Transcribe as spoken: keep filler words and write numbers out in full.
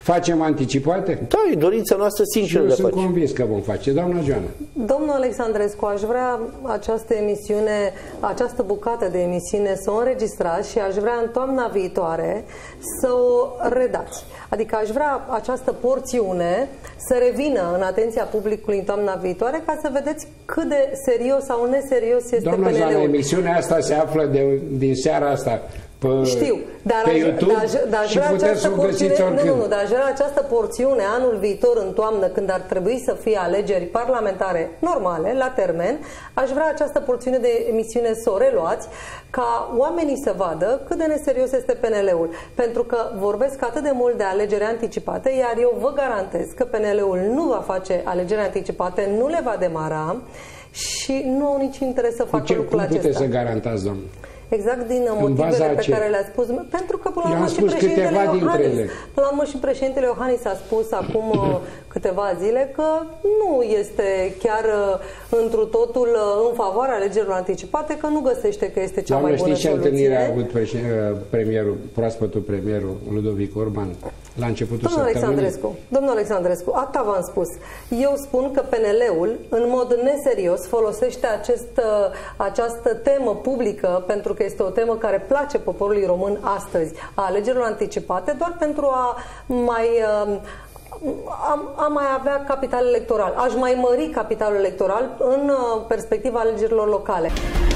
Facem anticipate? Da, e dorința noastră sinceră de a face. Eu sunt convins că vom face. Doamna Joana. Domnul Alexandrescu, aș vrea această emisiune, această bucată de emisiune să o înregistrați și aș vrea în toamna viitoare să o redați. Adică aș vrea această porțiune să revină în atenția publicului în toamna viitoare ca să vedeți cât de serios sau neserios este P N L-ul. Doamna Joana, emisiunea asta se află de, din seara asta pe, Știu, dar pe aș, YouTube dar, dar și puteți să o găsiți oricând. Nu, nu, dar aș vrea această porțiune anul viitor în toamnă, când ar trebui să fie alegeri parlamentare normale, la termen, aș vrea această porțiune de emisiune să o reluați, ca oamenii să vadă cât de neserios este P N L-ul. Pentru că vorbesc atât de mult de alegeri anticipate, iar eu vă garantez că P N L-ul nu va face alegeri anticipate, nu le va demara și nu au nici interes să facă lucrul acesta. Cum puteți să garantați, domnul? Exact din motivele pe care le-a spus. Pentru că până la urmă și președintele Iohannis, până la urmă și președintele Iohannis a spus acum câteva zile că nu este chiar întru totul în favoarea alegerilor anticipate, că nu găsește că este cea Doamne, mai bună știți ce soluție. întâlnire a avut premierul, proaspătul premierul Ludovic Orban la începutul Domnul săptămânii? Alexandrescu, domnul Alexandrescu, atâta v-am spus. Eu spun că P N L-ul în mod neserios folosește acest, această temă publică, pentru că este o temă care place poporului român astăzi, a alegerilor anticipate, doar pentru a mai... A, a mai avea capital electoral. Aș mai mări capitalul electoral în perspectiva alegerilor locale.